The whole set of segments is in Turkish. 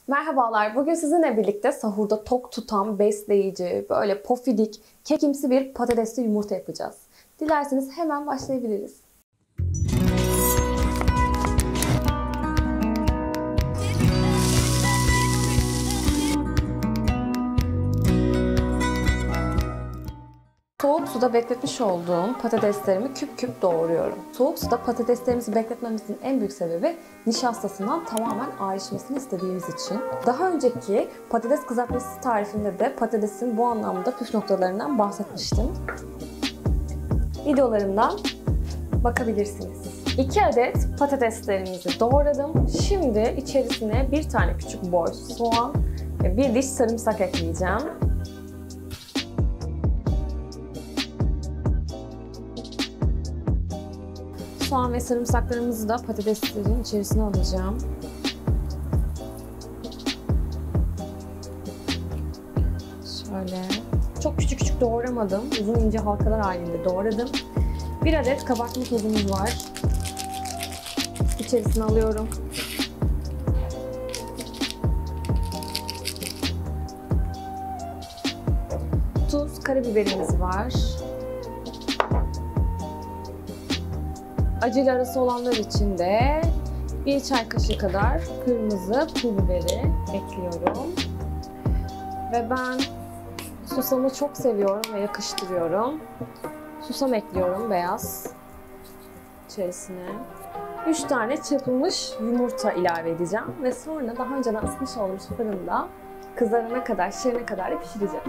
Merhabalar, bugün sizinle birlikte sahurda tok tutan, besleyici, böyle pofidik, kekimsi bir patatesli yumurta yapacağız. Dilerseniz hemen başlayabiliriz. Soğuk suda bekletmiş olduğum patateslerimi küp küp doğruyorum. Soğuk suda patateslerimizi bekletmemizin en büyük sebebi nişastasından tamamen ayrışmasını istediğimiz için. Daha önceki patates kızartması tarifinde de patatesin bu anlamda püf noktalarından bahsetmiştim. Videolarımdan bakabilirsiniz. 2 adet patateslerimizi doğradım. Şimdi içerisine bir tane küçük boy soğan ve bir diş sarımsak ekleyeceğim. Soğan ve sarımsaklarımızı da patateslerin içerisine alacağım. Şöyle. Çok küçük küçük doğramadım. Uzun ince halkalar halinde doğradım. 1 adet kabartma tozumuz var. İçerisine alıyorum. Tuz, karabiberimiz var. Acıyla arası olanlar için de 1 çay kaşığı kadar kırmızı pul biberi ekliyorum. Ve ben susamı çok seviyorum ve yakıştırıyorum. Susam ekliyorum beyaz içerisine. 3 tane çırpılmış yumurta ilave edeceğim ve sonra daha önceden ısıtmış olduğumuz fırında kızarana kadar, şişene kadar da pişireceğiz.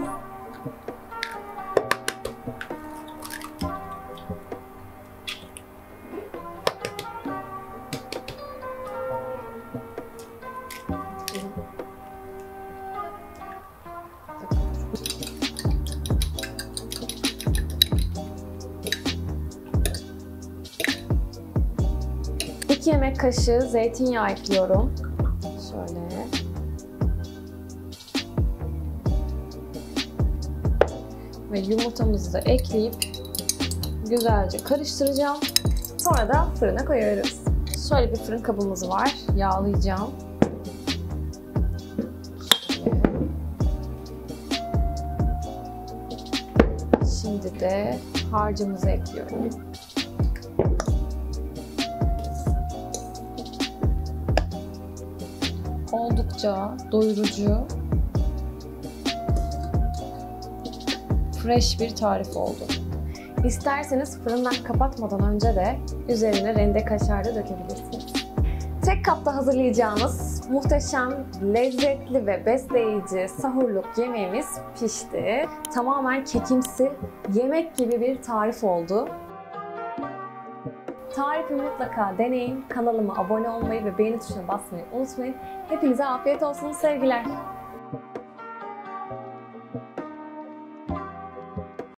İki yemek kaşığı zeytinyağı ekliyorum. Şöyle. Ve yumurtamızı da ekleyip güzelce karıştıracağım. Sonra da fırına koyuyoruz. Şöyle bir fırın kabımız var. Yağlayacağım. Şimdi de harcımızı ekliyorum. Oldukça doyurucu, fresh bir tarif oldu. İsterseniz fırından kapatmadan önce de üzerine rende kaşar da dökebilirsiniz. Tek kapta hazırlayacağımız muhteşem, lezzetli ve besleyici sahurluk yemeğimiz pişti. Tamamen kekimsi, yemek gibi bir tarif oldu. Tarifi mutlaka deneyin. Kanalıma abone olmayı ve beğeni tuşuna basmayı unutmayın. Hepinize afiyet olsun, sevgiler.